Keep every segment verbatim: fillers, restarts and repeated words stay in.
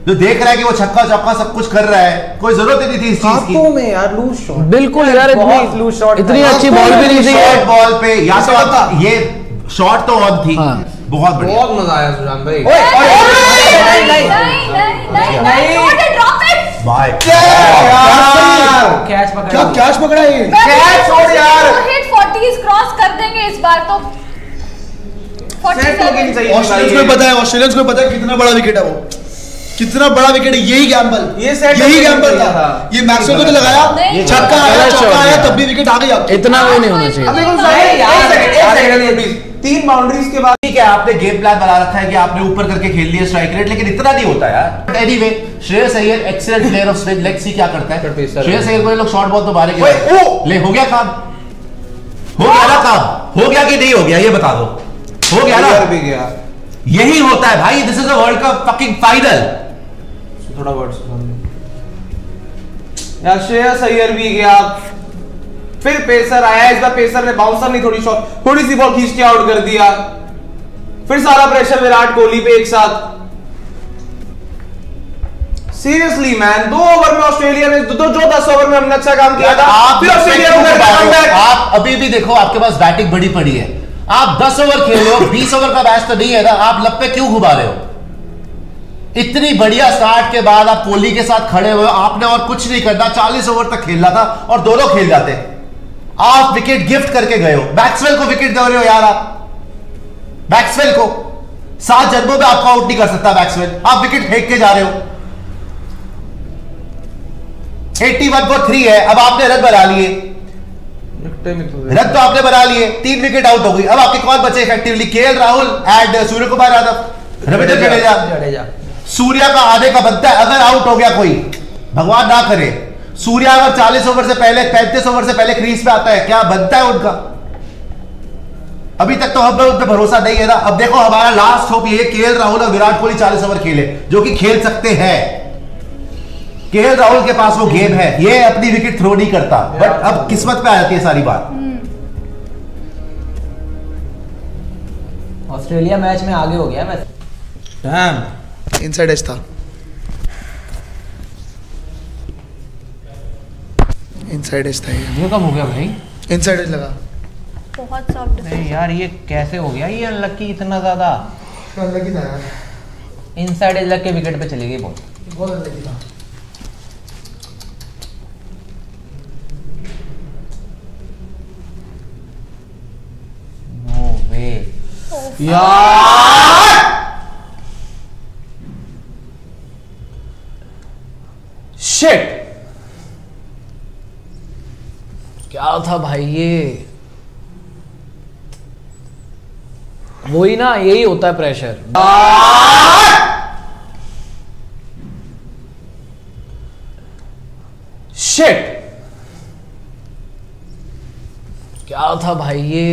जो देख रहा है कि वो छक्का चौका सब कुछ कर रहा है, कोई जरूरत ही नहीं थी इस चीज की। में यार लूज शॉट, बिल्कुल यार, इतनी लूज शॉट, इतनी अच्छी बॉल भी नहीं थी शॉर्ट बॉल पे। या तो आप ये शॉट तो ऑन थी। हाँ। बहुत बढ़िया, बहुत मजा आया सुजान भाई। नहीं नहीं नहीं नहीं ड्रॉप इट भाई, कैच पकड़ा, क्या कैच पकड़ा ये, कैच छोड़ यार। हिट चालीस क्रॉस कर देंगे इस बार तो। ऑस्ट्रेलियंस को पता है, ऑस्ट्रेलियंस को पता है कितना बड़ा विकेट है वो, कितना बड़ा विकेट है। यही गैम्बल, ये सेट यही गैम्बल था। ये मैक्सवेल को तो लगाया, छक्का आया, चौका आया, तब भी विकेट आ गई आपकी। इतना वो नहीं होना चाहिए। अब देखो यार, एक सेकंड प्लीज, तीन बाउंड्रीज के बाद ठीक है, आपने गेम प्लान बना रखा है कि आपने ऊपर करके खेल लिया स्ट्राइक रेट, लेकिन इतना नहीं होता यार। Anyway, Shreyas Iyer excellent player of spin, let's see क्या करता है। श्रेयस अय्यर को ये लोग शॉर्ट बॉल तो मारेंगे। ले, हो गया काम, हो गया ना काम, हो गया कि नहीं हो गया ये बता दो। हो गया ना, भी गया। यही होता है भाई, this is a world cup fucking final. थोड़ा वर्ड यार, श्रेयस अय्यर भी गया, फिर पेसर आया। इस बार पेसर ने बाउंसर नहीं, थोड़ी शॉट, थोड़ी सी बॉल खींच के आउट कर दिया। फिर सारा प्रेशर विराट कोहली पे एक साथ। सीरियसली मैन, दो ओवर में ऑस्ट्रेलिया ने दो, जो दस ओवर में हमने अच्छा काम किया था, आप फिर ऑस्ट्रेलिया आप अभी भी देखो, आपके पास बैटिंग बड़ी पड़ी है, आप दस ओवर खेल रहे हो, बीस ओवर का मैच तो नहीं है ना, आप लप पे क्यों घुमा रहे हो? इतनी बढ़िया स्टार्ट के बाद आप कोहली के साथ खड़े हुए, आपने और कुछ नहीं करना, चालीस ओवर तक खेलना था और दोनों खेल जाते। आप विकेट गिफ्ट करके गए हो, मैक्सवेल को विकेट दे रहे हो यार आप। मैक्सवेल को सात जन्मों में आपको आउट नहीं कर सकता मैक्सवेल, आप विकेट फेंक के जा रहे हो। इक्यासी पर थ्री है, अब आपने रन बना लिए, रन तो आपने बना लिए, तीन विकेट आउट हो गई। अब आपके कौन बचे इफेक्टिवली? केएल राहुल एंड सूर्य कुमार यादव, रविंद्र जडेजा। जडेजा सूर्या का आधे का बनता है, अगर आउट हो गया कोई, भगवान ना करे, सूर्या अगर चालीस ओवर से पहले, पैंतीस ओवर से पहले क्रीज पे आता है, क्या बनता है उनका? अभी तक तो हमें उन पर भरोसा नहीं है ना। अब देखो, हमारा लास्ट होप ये, केएल राहुल और विराट कोहली चालीस ओवर खेले, जो कि खेल सकते हैं। केएल राहुल के पास वो गेम है, ये अपनी विकेट थ्रो नहीं करता, बट अब किस्मत पे आ जाती है सारी बात। ऑस्ट्रेलिया मैच में आगे हो गया मैच। डैम, इनसाइड एज था, इनसाइड एज था ये। ये कब हो गया भाई? इनसाइड एज लगा। बहुत सॉफ्ट। नहीं यार, ये कैसे हो गया ये अनलकी इतना ज्यादा? अनलकी था यार, इनसाइड एज लग के विकेट पे चली गई बॉल, बहुत अनलकी था। नो वे यार। शिट, क्या था भाई ये? वही ना, यही होता है प्रेशर। शिट, क्या था भाई ये?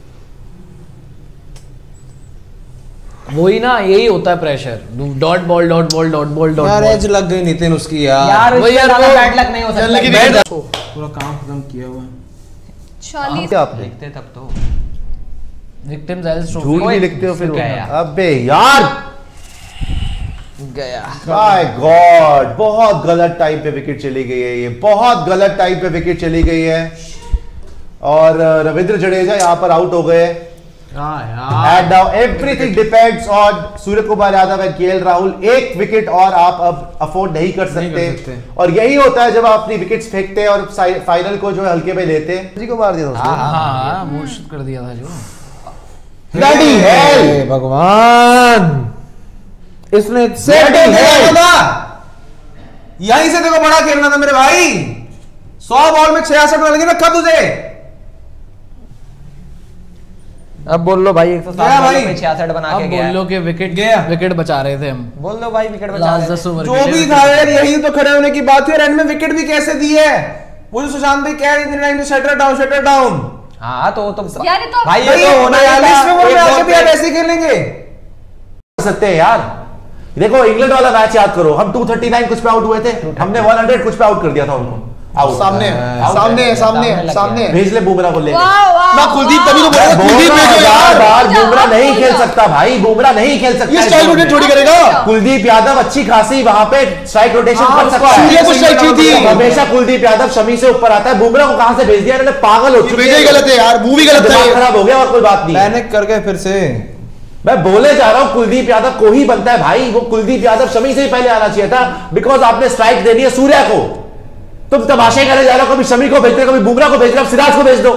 वही ना, यही होता है pressure. Dot ball dot ball dot ball dot यार बॉल। एज लग गई नितिन उसकी यार। यार वही यार, यार वो बैड लक नहीं हो सकता। पूरा काम खत्म किया हुआ है। चालीस आपने देखते तब तो विक्टिम्स एल्स झूठ ट्रॉफी भी लिखते हो फिर। गया। अबे यार, गया। माय गॉड, बहुत गलत टाइम पे विकेट चली गई है ये, बहुत गलत टाइम पे विकेट चली गई है। और रविंद्र जडेजा यहाँ पर आउट हो गए। And now everything depends on Surya Kumar Yadav and KL Rahul. एक विकेट और आप अब अफोर्ड नहीं कर सकते, नहीं कर सकते। और यही होता है जब आप अपनी विकेट्स फेंकते हैं और फाइनल को जो है हल्के में लेते हैं। जी को मार दिया था, हाँ, मूर्छित कर दिया था जो। ब्लडी हेल, भगवान, इसने यहीं से देखो बड़ा खेलना था मेरे भाई। सौ बॉल में छियासठ रन लगे ना, कब तुझे? अब बोल लो भाई, एक सौ गया भाई। साठ छियासठ बना अब के बोल गया। लो कि विकेट गया। विकेट बचा रहे थे हम। बोल दो भाई, विकेट बचा लास्ट रहे दस थे। ओवर जो भी था यार, यही तो खड़े होने की बात थी। और एंड में विकेट भी कैसे दी है? वो जो सुशांत भाई कह रहे थे, शटर डाउन शटर डाउन। हाँ तो तो यार ये तो भाई ये तो होना ही बयालीस में वो था। आगे भी आप ऐसे खेलेंगे कर सकते हैं यार। देखो इंग्लैंड वाला मैच याद करो, हम दो सौ उनतालीस कुछ पे आउट हुए थे, हमने एक सौ कुछ पे आउट कर दिया था उनको। सामने सामने सामने सामने भेज ले बुमराह को ले। ना कुलदीप तभी तो बोला कुलदीप भेजो यार। बार बुमराह नहीं खेल सकता भाई, बुमराह नहीं खेल सकता। ये स्ट्राइक रोटेट थोड़ी करेगा। कुलदीप यादव अच्छी खासी वहां पे स्ट्राइक रोटेशन कर सकता है। सूर्या को स्ट्राइक चाहिए थी। हमेशा कुलदीप यादव शमी से ऊपर आता है। बुमराह को कहां से भेज दिया इन्होंने, पागल हो चुके हैं। गलत है यार, वो भी गलत है, खराब हो गया और कोई बात नहीं। पैनिक कर गए फिर से। मैं बोले जा रहा हूं कुलदीप यादव को ही बनता है भाई, वो कुलदीप यादव शमी से ही पहले आना चाहिए था, बिकॉज आपने स्ट्राइक देनी है सूर्या को। तुम तमाशे करे जा रहे हो, कभी शमी को भेज रहे हो, कभी बुमराह को भेज रहे हो, सिराज को भेज दो।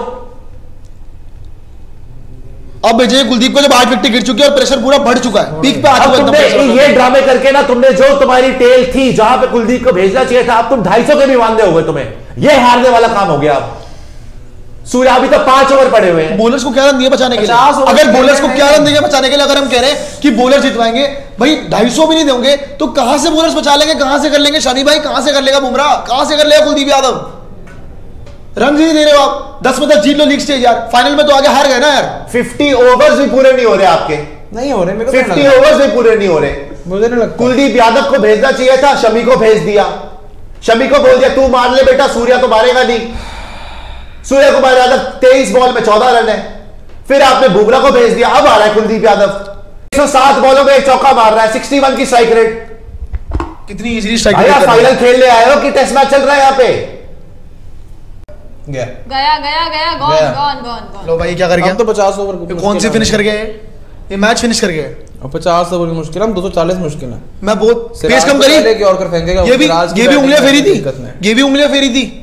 अब भेजिए कुलदीप को, जब आठ विकेट गिर चुकी है और प्रेशर पूरा बढ़ चुका है, पीक पे आ चुका है। तुमने ये ड्रामे करके ना, तुमने जो तुम्हारी टेल थी जहां पे कुलदीप को भेजना चाहिए था, अब तुम ढाई सौ के भी मानते हो गए। तुम्हें ये हारने वाला काम हो गया। अब सूर्या अभी तो पांच ओवर पड़े हुए हैं। बॉलर्स को क्या रन दिए बचाने के लिए? अगर बॉलर्स को क्या रन देंगे बचाने के लिए, अगर हम कह रहे हैं कि बॉलर जितवाएंगे, भाई ढाई सौ भी नहीं देंगे तो कहां से बॉलर्स बचा लेंगे, कहां से कर लेंगे? शमी भाई कहां से कर लेगा? बुमराह कहां से कर लेगा? कुलदीप यादव रन नहीं दे रहे हो आप। दस में दस जीत लो लीग स्टेज यार, फाइनल में तो आगे हार गए ना यार। फिफ्टी ओवर्स भी पूरे नहीं हो रहे आपके, नहीं हो रहे मेरे को। फिफ्टी ओवर्स भी पूरे नहीं हो रहे, मुझे नहीं लगता। कुलदीप यादव को भेजना चाहिए था, शमी को भेज दिया। शमी को बोल दिया तू मार ले बेटा, सूर्या तो मारेगा नहीं। सूर्य कुमार यादव तेईस बॉल में चौदह रन है। फिर आपने बुमराह को भेज दिया, अब आ रहा है कुलदीप यादव एक सौ सात बॉलों में एक चौका मार रहा है, इकसठ की स्ट्राइक रेट। कितनी इजीली स्ट्राइक भैया फाइनल खेलने आए हो कि टेस्ट मैच चल रहा है यहाँ पे? गया गया गया गया गॉन गॉन गॉन गॉन। लो भाई क्या कर गया? हम तो पचास ओवर कौन सी फिनिश कर गए? ये मैच फिनिश कर गए और पचास ओवर की मुश्किल, हम दो सौ चालीस मुश्किल है। मैं बहुत पेस कम करी। लेके और कर फेंकेगा। ये भी ये भी उंगलियां फेरी थी, ये भी उंगलियां फेरी थी।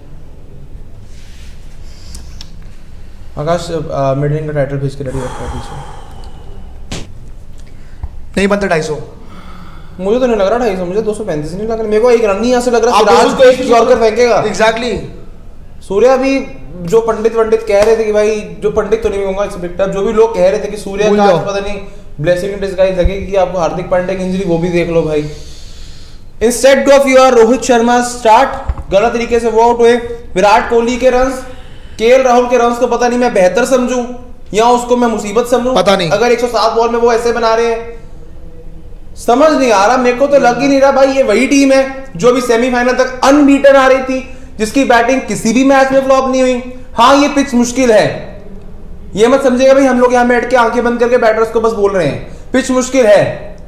आकाश मिड इनिंग का टाइटल भेज के रेडी रखा है पीछे। नहीं बनता ढाई सौ। मुझे तो नहीं लग रहा ढाई सौ, मुझे दो सौ पैंतीस नहीं लग रहा। मेरे को एक रन ही यहाँ से लग रहा है। आप सिराज को एक यॉर्कर फेंकेगा। एग्जैक्टली। सूर्या भी जो पंडित पंडित कह रहे थे कि भाई, जो पंडित तो नहीं कहूंगा, इस जो भी लोग कह रहे थे कि सूर्या का पता नहीं ब्लेसिंग इन डिस्गाइज लगेगी कि आपको हार्दिक पांड्या की इंजरी, वो भी देख लो भाई। Instead of your Rohit Sharma start, गलत तरीके से वो आउट हुए। विराट कोहली के रन्स, केएल राहुल के रन्स को पता नहीं मैं बेहतर समझूं या उसको मैं मुसीबत समझूं, पता नहीं। अगर एक सौ सात बॉल में वो ऐसे बना रहे हैं, समझ नहीं आ रहा। मेरे को तो लग ही नहीं रहा भाई ये वही टीम है जो भी सेमीफाइनल तक अनबीटन आ रही थी, जिसकी बैटिंग किसी भी मैच में फ्लॉप नहीं हुई। हाँ ये पिच मुश्किल है, ये मत समझेगा भाई हम लोग यहां बैठ के आंखें बंद करके बैटर्स को बस बोल रहे हैं पिच मुश्किल है,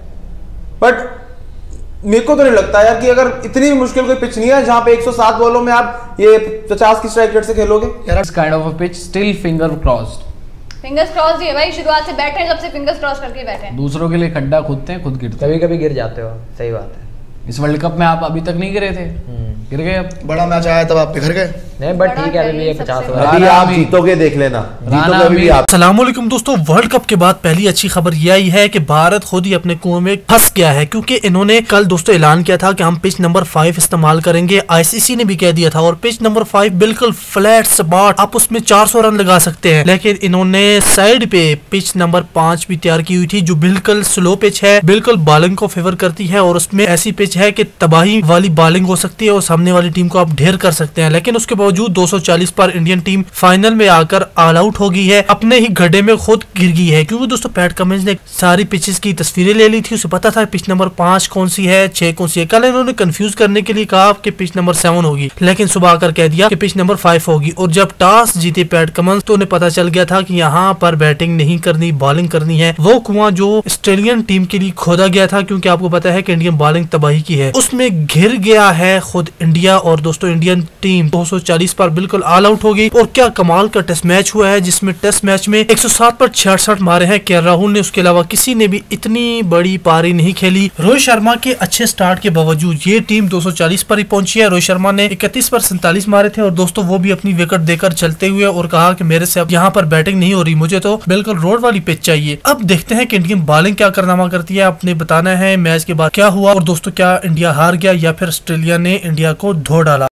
बट मेरे को तो नहीं लगता यार कि अगर इतनी भी मुश्किल कोई पिच नहीं है जहां पे एक सौ सात बॉलों में आप ये पचास की स्ट्राइक रेट से खेलोगे। This kind of a pitch, still finger crossed. Fingers cross है भाई, शुरुआत से बैठे हैं, जब से फिंगर्स क्रॉस करके बैठे हैं। दूसरों के लिए खड्डा खोदते हैं, खुद गिरते हैं। कभी कभी गिर जाते हो, सही बात है। इस वर्ल्ड कप में आप अभी तक नहीं गिरे थे, गिर गए अब। बड़ा मैच आया तब आप घर गए। नहीं बट ठीक है, अभी भी ये पचास ओवर। अभी आप जीतोगे, देख लेना जीतोगे अभी भी आप। अस्सलामुअलैकुम दोस्तों, वर्ल्ड कप के बाद पहली अच्छी खबर यह आई है कि भारत खुद ही अपने कुएं में फंस गया है, क्योंकि इन्होंने कल दोस्तों ऐलान किया था कि हम पिच नंबर फाइव इस्तेमाल करेंगे। आईसीसी ने भी कह दिया था, और पिच नंबर फाइव बिल्कुल फ्लैट स्पॉट, आप उसमें चार सौ रन लगा सकते हैं। लेकिन इन्होंने साइड पे पिच नंबर पांच भी तैयार की हुई थी, जो बिल्कुल स्लो पिच है, बिल्कुल बॉलिंग को फेवर करती है, और उसमें ऐसी पिच है कि तबाही वाली बॉलिंग हो सकती है और सामने वाली टीम को आप ढेर कर सकते हैं। लेकिन उसके बावजूद दो सौ चालीस पर इंडियन टीम फाइनल में आकर ऑल आउट हो गई है, अपने ही गड्ढे में खुद गिर गई है। क्योंकि दोस्तों पैट कमिंस ने सारी पिचेस की तस्वीरें ले ली थी, उसे पता था पिच नंबर पांच कौन सी है, छह कौन सी है। कल इन्होंने कंफ्यूज करने के लिए कहा कि पिच नंबर सेवन होगी, लेकिन सुबह आकर कह दिया कि पिच नंबर फाइव होगी। और जब टॉस जीते पैट कमिंस तो उन्हें पता चल गया था कि यहाँ पर बैटिंग नहीं करनी, बॉलिंग करनी है। वो कुआं जो ऑस्ट्रेलियन टीम के लिए खोदा गया था, क्योंकि आपको पता है कि इंडियन बॉलिंग तबाही की है, उसमें घिर गया है खुद इंडिया। और दोस्तों इंडियन टीम दो सौ चालीस पर बिल्कुल ऑल आउट हो गई। और क्या कमाल का टेस्ट मैच हुआ है, जिसमें टेस्ट मैच में एक सौ सात पर छियासठ मारे हैं केएल राहुल ने, उसके अलावा किसी ने भी इतनी बड़ी पारी नहीं खेली। रोहित शर्मा के अच्छे स्टार्ट के बावजूद ये टीम दो सौ चालीस पर ही पहुंची है। रोहित शर्मा ने इकतीस पर सैंतालीस मारे थे, और दोस्तों वो भी अपनी विकेट देकर चलते हुए, और कहा कि मेरे से अब यहाँ पर बैटिंग नहीं हो रही, मुझे तो बिल्कुल रोड वाली पिच चाहिए। अब देखते हैं कि इंडियन बॉलिंग क्या कारनामा करती है, आपने बताना है मैच के बाद क्या हुआ, और दोस्तों क्या इंडिया हार गया या फिर ऑस्ट्रेलिया ने इंडिया को धो डाला।